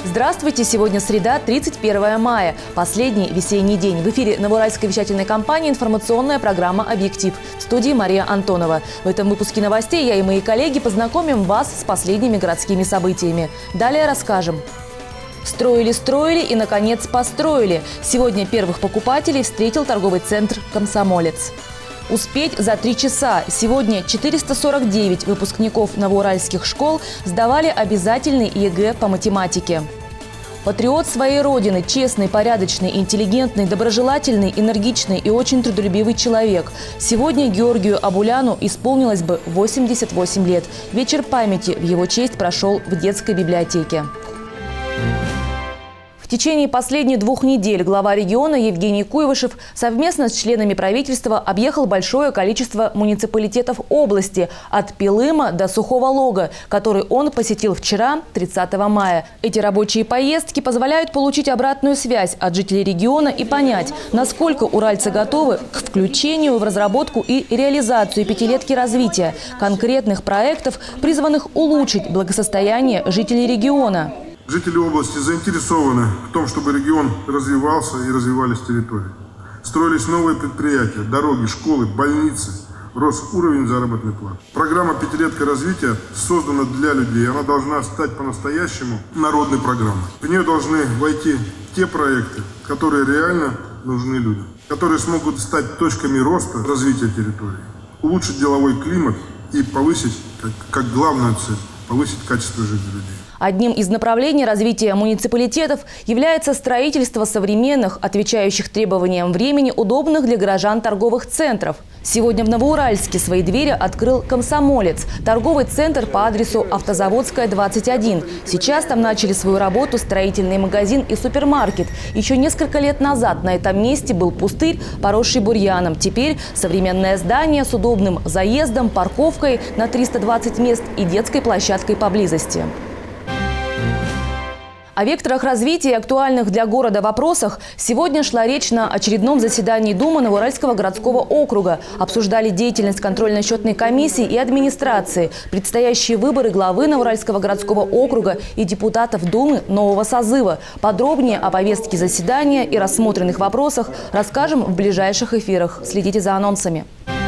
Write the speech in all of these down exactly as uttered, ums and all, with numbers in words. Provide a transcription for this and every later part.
Здравствуйте! Сегодня среда, тридцать первое мая. Последний весенний день. В эфире Новоуральской вещательной компании информационная программа «Объектив». В студии Мария Антонова. В этом выпуске новостей я и мои коллеги познакомим вас с последними городскими событиями. Далее расскажем. Строили-строили и, наконец, построили. Сегодня первых покупателей встретил торговый центр «Комсомолец». Успеть за три часа. Сегодня четыреста сорок девять выпускников новоуральских школ сдавали обязательный ЕГЭ по математике. Патриот своей родины, честный, порядочный, интеллигентный, доброжелательный, энергичный и очень трудолюбивый человек. Сегодня Георгию Абуляну исполнилось бы восемьдесят восемь лет. Вечер памяти в его честь прошел в детской библиотеке. В течение последних двух недель глава региона Евгений Куйвышев совместно с членами правительства объехал большое количество муниципалитетов области от Пилыма до Сухого Лога, который он посетил вчера, тридцатого мая. Эти рабочие поездки позволяют получить обратную связь от жителей региона и понять, насколько уральцы готовы к включению в разработку и реализацию пятилетки развития конкретных проектов, призванных улучшить благосостояние жителей региона. Жители области заинтересованы в том, чтобы регион развивался и развивались территории. Строились новые предприятия, дороги, школы, больницы, рос уровень заработной платы. Программа «Пятилетка развития» создана для людей. Она должна стать по-настоящему народной программой. В нее должны войти те проекты, которые реально нужны людям, которые смогут стать точками роста развития территории, улучшить деловой климат и повысить, как, как главную цель, повысить качество жизни людей. Одним из направлений развития муниципалитетов является строительство современных, отвечающих требованиям времени, удобных для горожан торговых центров. Сегодня в Новоуральске свои двери открыл «Комсомолец» – торговый центр по адресу Автозаводская, двадцать один. Сейчас там начали свою работу строительный магазин и супермаркет. Еще несколько лет назад на этом месте был пустырь, поросший бурьяном. Теперь современное здание с удобным заездом, парковкой на триста двадцать мест и детской площадкой поблизости. О векторах развития и актуальных для города вопросах сегодня шла речь на очередном заседании Думы Новоуральского городского округа. Обсуждали деятельность контрольно-счетной комиссии и администрации, предстоящие выборы главы Новоуральского городского округа и депутатов Думы нового созыва. Подробнее о повестке заседания и рассмотренных вопросах расскажем в ближайших эфирах. Следите за анонсами.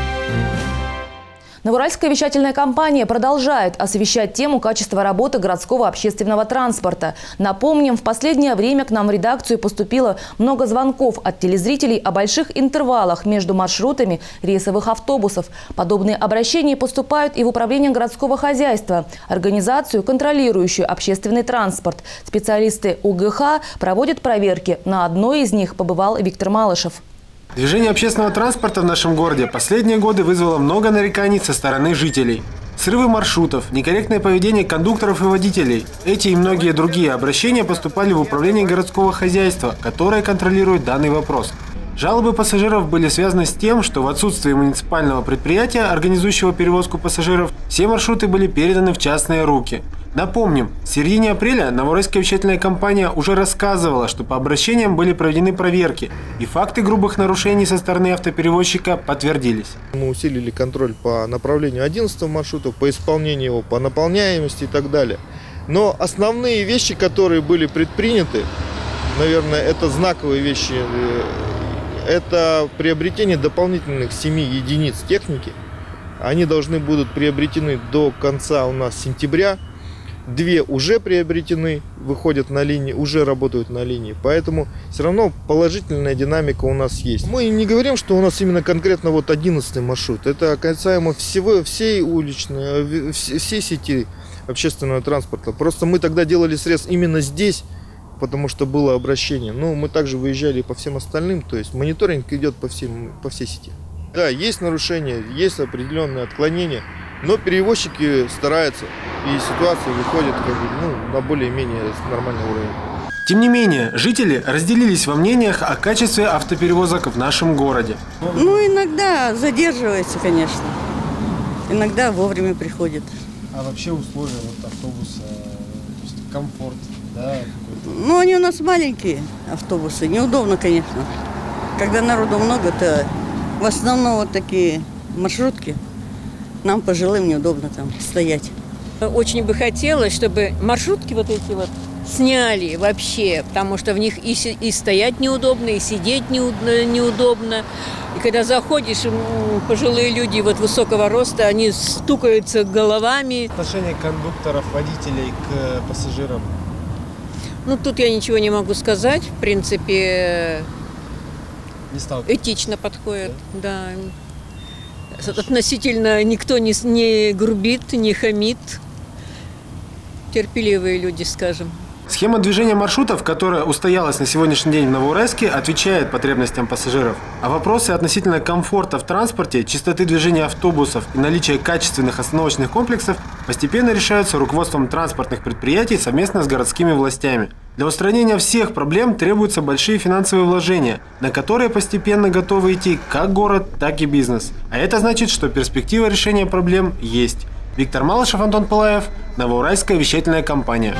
Новоуральская вещательная компания продолжает освещать тему качества работы городского общественного транспорта. Напомним, в последнее время к нам в редакцию поступило много звонков от телезрителей о больших интервалах между маршрутами рейсовых автобусов. Подобные обращения поступают и в управление городского хозяйства, организацию, контролирующую общественный транспорт. Специалисты УГХ проводят проверки. На одной из них побывал Виктор Малышев. Движение общественного транспорта в нашем городе последние годы вызвало много нареканий со стороны жителей. Срывы маршрутов, некорректное поведение кондукторов и водителей. Эти и многие другие обращения поступали в управление городского хозяйства, которое контролирует данный вопрос. Жалобы пассажиров были связаны с тем, что в отсутствие муниципального предприятия, организующего перевозку пассажиров, все маршруты были переданы в частные руки. Напомним, в середине апреля Новоуральская вещательная компания уже рассказывала, что по обращениям были проведены проверки, и факты грубых нарушений со стороны автоперевозчика подтвердились. Мы усилили контроль по направлению одиннадцатого маршрута, по исполнению его, по наполняемости и так далее. Но основные вещи, которые были предприняты, наверное, это знаковые вещи. Это приобретение дополнительных семи единиц техники. Они должны будут приобретены до конца у нас сентября. Две уже приобретены, выходят на линии, уже работают на линии. Поэтому все равно положительная динамика у нас есть. Мы не говорим, что у нас именно конкретно вот одиннадцатый маршрут. Это касаемо всего, всей уличной, всей сети общественного транспорта. Просто мы тогда делали срез именно здесь, потому что было обращение. Но мы также выезжали по всем остальным, то есть мониторинг идет по, всем, по всей сети. Да, есть нарушения, есть определенные отклонения, но перевозчики стараются, и ситуация выходит как бы, ну, на более-менее нормальный уровень. Тем не менее, жители разделились во мнениях о качестве автоперевозок в нашем городе. Ну, иногда задерживается, конечно. Иногда вовремя приходит. А вообще условия вот, автобуса, то есть комфорт, да? Ну, они у нас маленькие автобусы, неудобно, конечно. Когда народу много, то в основном вот такие маршрутки. Нам, пожилым, неудобно там стоять. Очень бы хотелось, чтобы маршрутки вот эти вот сняли вообще, потому что в них и, и стоять неудобно, и сидеть неудобно. И когда заходишь, пожилые люди вот высокого роста, они стукаются головами. Отношение кондукторов, водителей к пассажирам? Ну, тут я ничего не могу сказать. В принципе, не этично подходят. Да. Да. Относительно никто не, не грубит, не хамит. Терпеливые люди, скажем. Схема движения маршрутов, которая устоялась на сегодняшний день в Новоуральске, отвечает потребностям пассажиров. А вопросы относительно комфорта в транспорте, чистоты движения автобусов и наличия качественных остановочных комплексов постепенно решаются руководством транспортных предприятий совместно с городскими властями. Для устранения всех проблем требуются большие финансовые вложения, на которые постепенно готовы идти как город, так и бизнес. А это значит, что перспектива решения проблем есть. Виктор Малышев, Антон Пылаев, Новоуральская вещательная компания.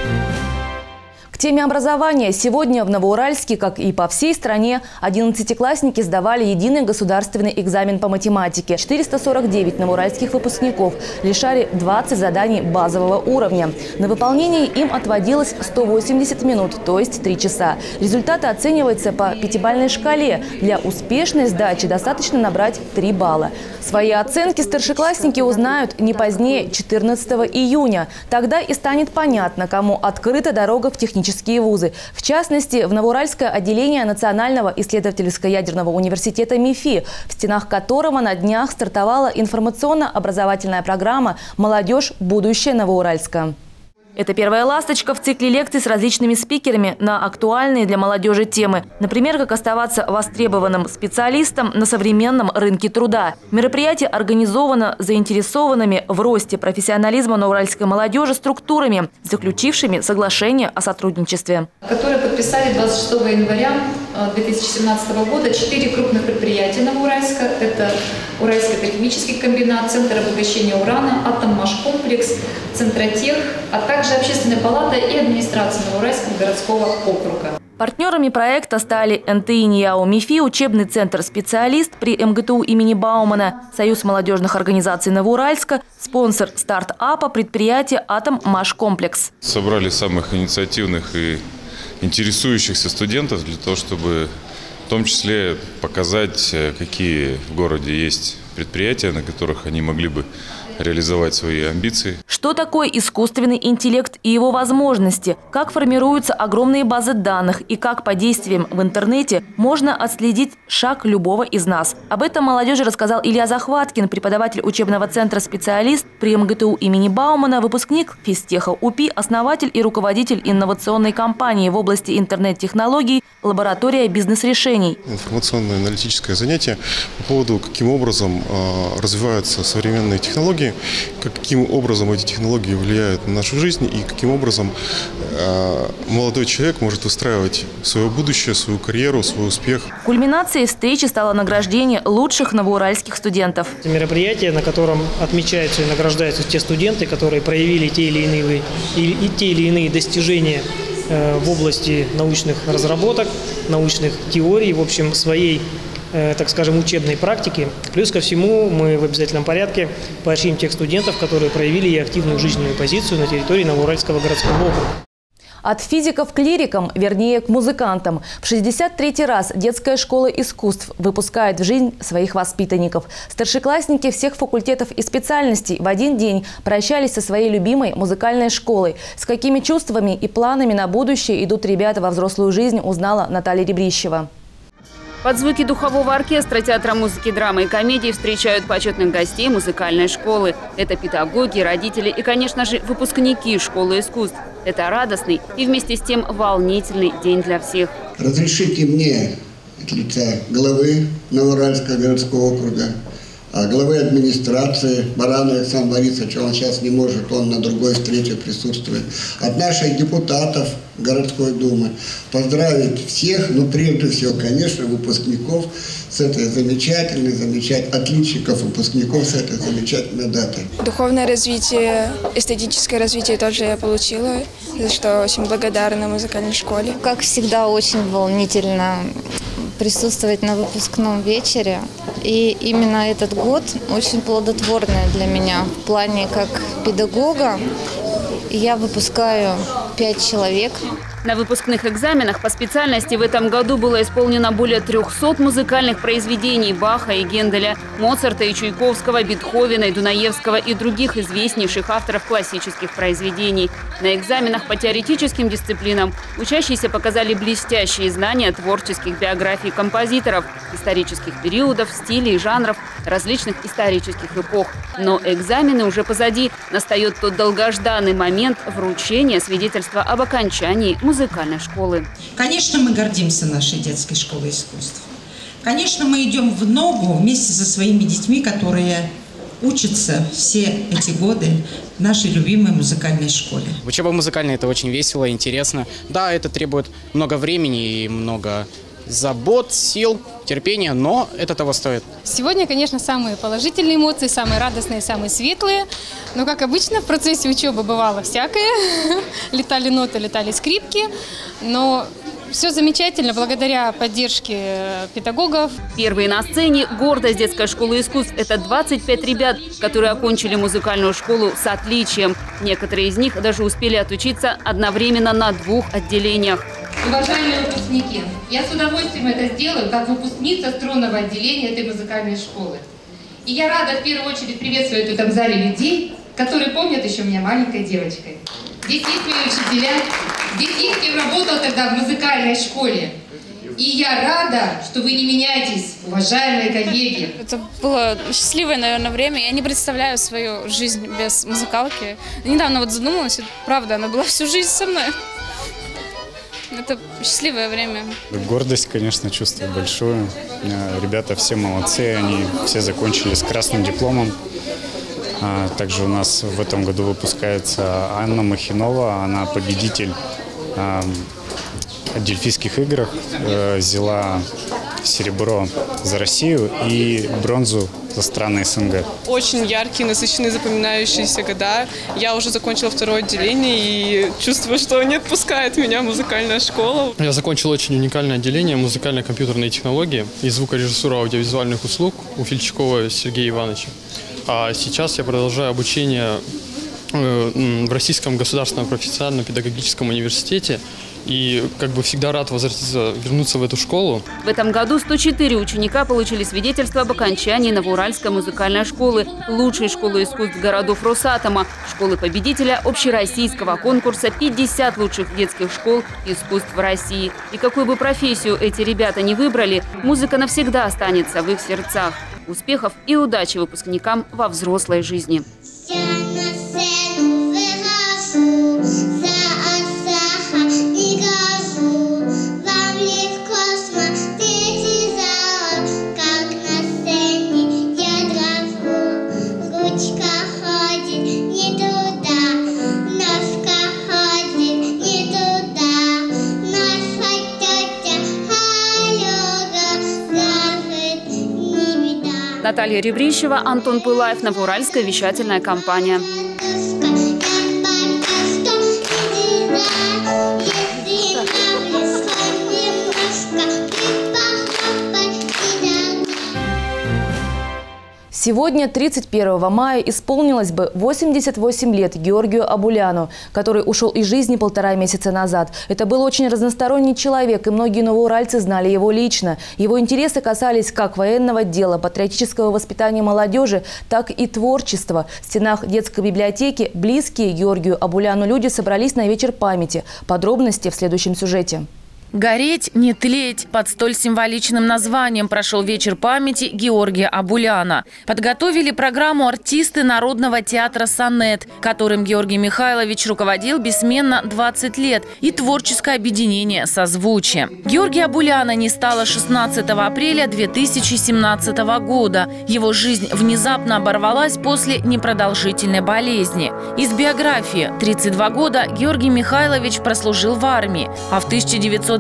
К теме образования. Сегодня в Новоуральске, как и по всей стране, одиннадцатиклассники сдавали единый государственный экзамен по математике. четыреста сорок девять новоуральских выпускников решали двадцать заданий базового уровня. На выполнение им отводилось сто восемьдесят минут, то есть три часа. Результаты оцениваются по пятибалльной шкале. Для успешной сдачи достаточно набрать три балла. Свои оценки старшеклассники узнают не позднее четырнадцатого июня. Тогда и станет понятно, кому открыта дорога в технические вузы. В частности, в Новоуральское отделение Национального исследовательско-ядерного университета МИФИ, в стенах которого на днях стартовала информационно-образовательная программа «Молодежь. Будущее Новоуральска». Это первая ласточка в цикле лекций с различными спикерами на актуальные для молодежи темы. Например, как оставаться востребованным специалистом на современном рынке труда. Мероприятие организовано заинтересованными в росте профессионализма новоуральской молодежи структурами, заключившими соглашение о сотрудничестве. Которые подписали двадцать шестого января две тысячи семнадцатого года четыре крупных предприятия Новоуральска. Это Уральский химический комбинат, Центр обогащения урана, Атоммашкомплекс, Центротех, а также Общественная палата и администрация Новоуральского городского округа. Партнерами проекта стали эн тэ и НИАО МИФИ, учебный центр «Специалист» при эм гэ тэ у имени Баумана, Союз молодежных организаций Новоуральска, спонсор стартапа предприятие «Атоммашкомплекс». Собрали самых инициативных и интересующихся студентов для того, чтобы в том числе показать, какие в городе есть предприятия, на которых они могли бы реализовать свои амбиции. Что такое искусственный интеллект и его возможности? Как формируются огромные базы данных и как по действиям в интернете можно отследить шаг любого из нас? Об этом молодежи рассказал Илья Захваткин, преподаватель учебного центра «Специалист» при эм гэ тэ у имени Баумана, выпускник физтеха УПИ, основатель и руководитель инновационной компании в области интернет-технологий «Лаборатория бизнес-решений». Информационно-аналитическое занятие по поводу, каким образом э, развиваются современные технологии, каким образом эти технологии влияют на нашу жизнь и каким образом э, молодой человек может выстраивать свое будущее, свою карьеру, свой успех. Кульминацией встречи стало награждение лучших новоуральских студентов. Это мероприятие, на котором отмечаются и награждаются те студенты, которые проявили те или иные, и, и те или иные достижения э, в области научных разработок, научных теорий, в общем, своей, так скажем, учебной практики. Плюс ко всему мы в обязательном порядке поощрим тех студентов, которые проявили и активную жизненную позицию на территории Новоуральского городского округа. От физиков к лирикам, вернее, к музыкантам. В шестьдесят третий раз детская школа искусств выпускает в жизнь своих воспитанников. Старшеклассники всех факультетов и специальностей в один день прощались со своей любимой музыкальной школой. С какими чувствами и планами на будущее идут ребята во взрослую жизнь, узнала Наталья Ребрищева. Под звуки духового оркестра Театра музыки, драмы и комедии встречают почетных гостей музыкальной школы. Это педагоги, родители и, конечно же, выпускники школы искусств. Это радостный и вместе с тем волнительный день для всех. Разрешите мне от лица главы Новоуральского городского округа, главы администрации Барана Александра Борисовича, он сейчас не может, он на другой встрече присутствует, от наших депутатов городской думы поздравить всех, но прежде всего, конечно, выпускников с этой замечательной, замечательной, отличников выпускников с этой замечательной датой. Духовное развитие, эстетическое развитие тоже я получила, за что очень благодарна музыкальной школе. Как всегда, очень волнительно присутствовать на выпускном вечере. И именно этот год очень плодотворный для меня в плане как педагога. Я выпускаю пять человек. На выпускных экзаменах по специальности в этом году было исполнено более трёхсот музыкальных произведений Баха и Генделя, Моцарта и Чайковского, Бетховена и Дунаевского и других известнейших авторов классических произведений. На экзаменах по теоретическим дисциплинам учащиеся показали блестящие знания творческих биографий композиторов, исторических периодов, стилей, жанров, различных исторических эпох. Но экзамены уже позади. Настает тот долгожданный момент вручения свидетельства об окончании музыкальной школы. Конечно, мы гордимся нашей детской школой искусств. Конечно, мы идем в ногу вместе со своими детьми, которые учатся все эти годы в нашей любимой музыкальной школе. Учеба музыкальная – это очень весело, интересно. Да, это требует много времени и много забот, сил, терпения, но это того стоит. Сегодня, конечно, самые положительные эмоции, самые радостные, самые светлые. Но, как обычно, в процессе учебы бывало всякое. Летали ноты, летали скрипки. Но все замечательно благодаря поддержке педагогов. Первые на сцене – гордость детской школы искусств. Это двадцать пять ребят, которые окончили музыкальную школу с отличием. Некоторые из них даже успели отучиться одновременно на двух отделениях. Уважаемые выпускники, я с удовольствием это сделаю как выпускница струнного отделения этой музыкальной школы. И я рада в первую очередь приветствовать в этом зале людей, которые помнят еще меня маленькой девочкой. Здесь есть мои учителя, здесь есть кем работал тогда в музыкальной школе. И я рада, что вы не меняетесь, уважаемые коллеги. Это было счастливое, наверное, время. Я не представляю свою жизнь без музыкалки. Недавно вот задумалась, правда, она была всю жизнь со мной. Это счастливое время. Гордость, конечно, чувствую большую. Ребята все молодцы, они все закончили с красным дипломом. Также у нас в этом году выпускается Анна Махинова, она победитель Дельфийских играх, взяла серебро за Россию и бронзу за страны СНГ. Очень яркие, насыщенные, запоминающиеся года. Я уже закончила второе отделение и чувствую, что не отпускает меня музыкальная школа. Я закончил очень уникальное отделение музыкально-компьютерные технологии и звукорежиссура аудиовизуальных услуг у Фильчакова Сергея Ивановича. А сейчас я продолжаю обучение в Российском государственном профессионально-педагогическом университете. И как бы всегда рад возвратиться, вернуться в эту школу. В этом году сто четыре ученика получили свидетельство об окончании Новоуральской музыкальной школы, лучшей школы искусств городов Росатома, школы-победителя общероссийского конкурса «пятьдесят лучших детских школ искусств в России». И какую бы профессию эти ребята не выбрали, музыка навсегда останется в их сердцах. Успехов и удачи выпускникам во взрослой жизни. Наталья Ребрищева, Антон Пылаев, Новоуральская вещательная компания. Сегодня, тридцать первого мая, исполнилось бы восемьдесят восемь лет Георгию Абуляну, который ушел из жизни полтора месяца назад. Это был очень разносторонний человек, и многие новоуральцы знали его лично. Его интересы касались как военного дела, патриотического воспитания молодежи, так и творчества. В стенах детской библиотеки близкие Георгию Абуляну люди собрались на вечер памяти. Подробности в следующем сюжете. «Гореть, не тлеть» – под столь символичным названием прошел вечер памяти Георгия Абуляна. Подготовили программу артисты Народного театра «Сонет», которым Георгий Михайлович руководил бессменно двадцать лет, и творческое объединение «Созвучие». Георгия Абуляна не стало шестнадцатого апреля две тысячи семнадцатого года. Его жизнь внезапно оборвалась после непродолжительной болезни. Из биографии: тридцать два года Георгий Михайлович прослужил в армии, а в тысяча девятьсот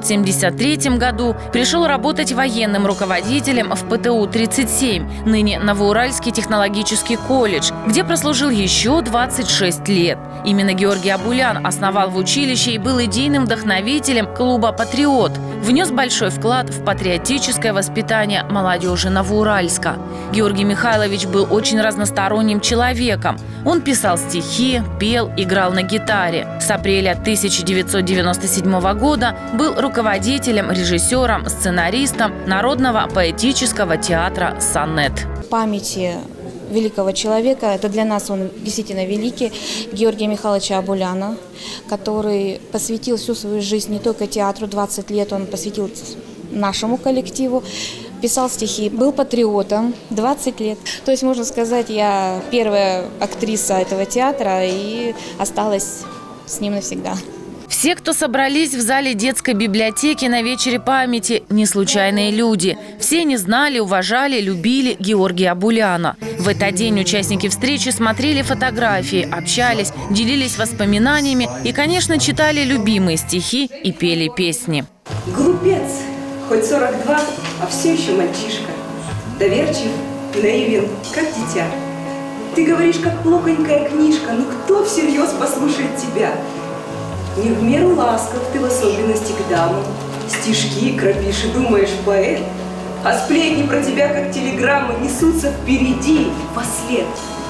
девятьсот семьдесят третьем году пришел работать военным руководителем в ПТУ тридцать семь, ныне Новоуральский технологический колледж, где прослужил еще двадцать шесть лет. Именно Георгий Абулян основал в училище и был идейным вдохновителем клуба «Патриот», внес большой вклад в патриотическое воспитание молодежи Новоуральска. Георгий Михайлович был очень разносторонним человеком. Он писал стихи, пел, играл на гитаре. С апреля тысяча девятьсот девяносто седьмого года был руководителем, режиссером, сценаристом Народного поэтического театра «Сонет». Памяти великого человека, это для нас он действительно великий, Георгия Михайловича Абуляна, который посвятил всю свою жизнь не только театру, двадцать лет он посвятил нашему коллективу, писал стихи, был патриотом двадцать лет. То есть, можно сказать, я первая актриса этого театра и осталась с ним навсегда. Все, кто собрались в зале детской библиотеки на вечере памяти, не случайные люди. Все не знали, уважали, любили Георгия Абуляна. В этот день участники встречи смотрели фотографии, общались, делились воспоминаниями и, конечно, читали любимые стихи и пели песни. Глупец, хоть сорок два, а все еще мальчишка. Доверчив, наивен, как дитя. Ты говоришь, как плохонькая книжка, но кто всерьез послушает тебя? Не в меру ласков ты в особенности к дамам, стишки крапишь и думаешь поэт, а сплетни про тебя, как телеграммы, несутся впереди, вослед.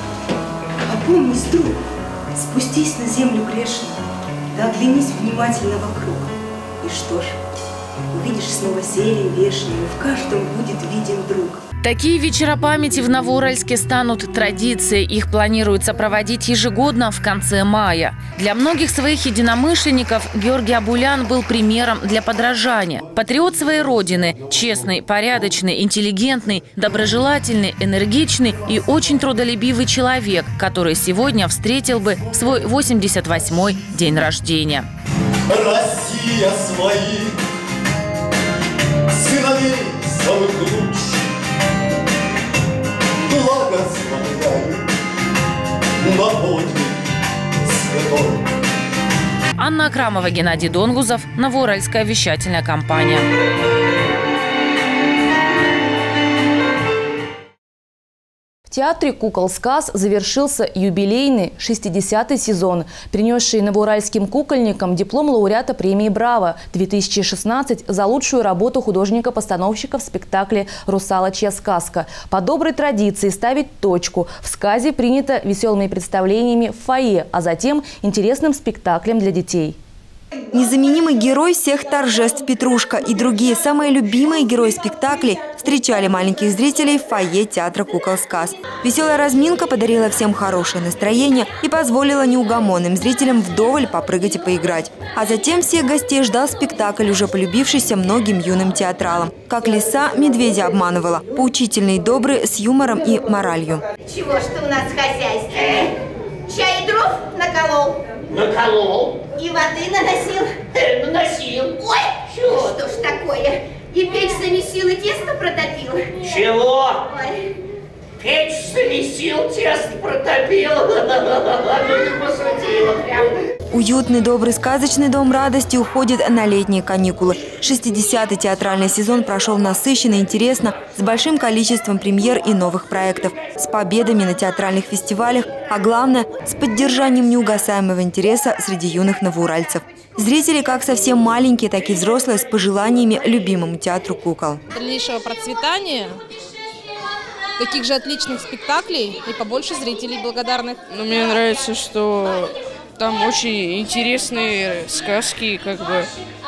Опомнись, друг, спустись на землю грешную, да оглянись внимательно вокруг. И что ж, увидишь снова зелень вешнюю, в каждом будет виден друг. Такие вечера памяти в Новоуральске станут традицией. Их планируется проводить ежегодно в конце мая. Для многих своих единомышленников Георгий Абулян был примером для подражания. Патриот своей родины, честный, порядочный, интеллигентный, доброжелательный, энергичный и очень трудолюбивый человек, который сегодня встретил бы свой восемьдесят восьмой день рождения. Россия своих сыновей самых лучших благословляю на подвиг святой. Анна Акрамова, Геннадий Донгузов, Новоуральская вещательная компания. В театре «Кукол Сказ» завершился юбилейный шестидесятый сезон, принесший новоуральским кукольникам диплом лауреата премии «Браво-две тысячи шестнадцать» за лучшую работу художника-постановщика в спектакле «Русалочья сказка». По доброй традиции ставить точку в сказе принято веселыми представлениями в фойе, а затем интересным спектаклем для детей. Незаменимый герой всех торжеств Петрушка и другие самые любимые герои спектаклей встречали маленьких зрителей в фойе театра «Кукол Сказ». Веселая разминка подарила всем хорошее настроение и позволила неугомонным зрителям вдоволь попрыгать и поиграть. А затем всех гостей ждал спектакль, уже полюбившийся многим юным театралам. Как лиса медведя обманывала, поучительный и добрый, с юмором и моралью. Чего ж ты у нас в хозяйстве? Чай и дров наколол? Наколол. И воды наносил? Э, наносил. Ой, чего? Что ж такое? И печь замесил, и тесто протопил? Чего? Ой. Печь замесил, тесто протопил. Ну ты посудила прям. Уютный, добрый, сказочный дом радости уходит на летние каникулы. шестидесятый театральный сезон прошел насыщенно, интересно, с большим количеством премьер и новых проектов, с победами на театральных фестивалях, а главное, с поддержанием неугасаемого интереса среди юных новоуральцев. Зрители как совсем маленькие, так и взрослые с пожеланиями любимому театру «Кукол». Дальнейшего процветания, таких же отличных спектаклей и побольше зрителей благодарных. Ну, мне нравится, что там очень интересные сказки, как бы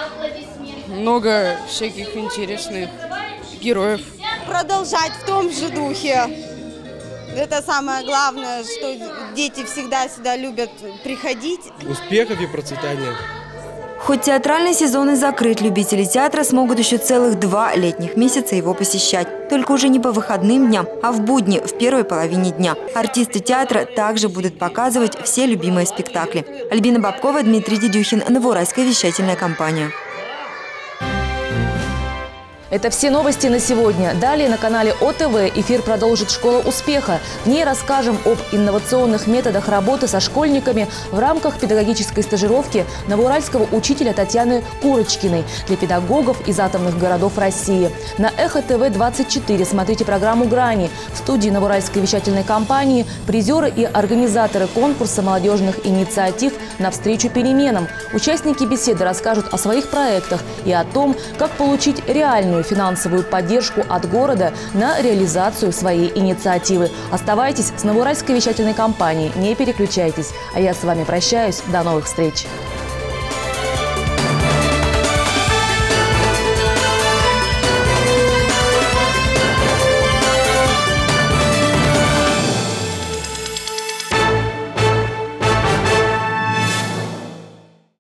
много всяких интересных героев. Продолжать в том же духе. Это самое главное, что дети всегда сюда любят приходить. Успехов и процветания. Хоть театральный сезон и закрыт, любители театра смогут еще целых два летних месяца его посещать. Только уже не по выходным дням, а в будни, в первой половине дня. Артисты театра также будут показывать все любимые спектакли. Альбина Бабкова, Дмитрий Дедюхин, Новоуральская вещательная компания. Это все новости на сегодня. Далее на канале О Тэ Вэ эфир продолжит «Школа успеха». В ней расскажем об инновационных методах работы со школьниками в рамках педагогической стажировки новоуральского учителя Татьяны Курочкиной для педагогов из атомных городов России. На Эхо Тэ Вэ двадцать четыре смотрите программу «Грани». В студии новоуральской вещательной компании призеры и организаторы конкурса молодежных инициатив «Навстречу переменам». Участники беседы расскажут о своих проектах и о том, как получить реальную финансовую поддержку от города на реализацию своей инициативы. Оставайтесь с новоуральской вещательной компанией, не переключайтесь. А я с вами прощаюсь. До новых встреч.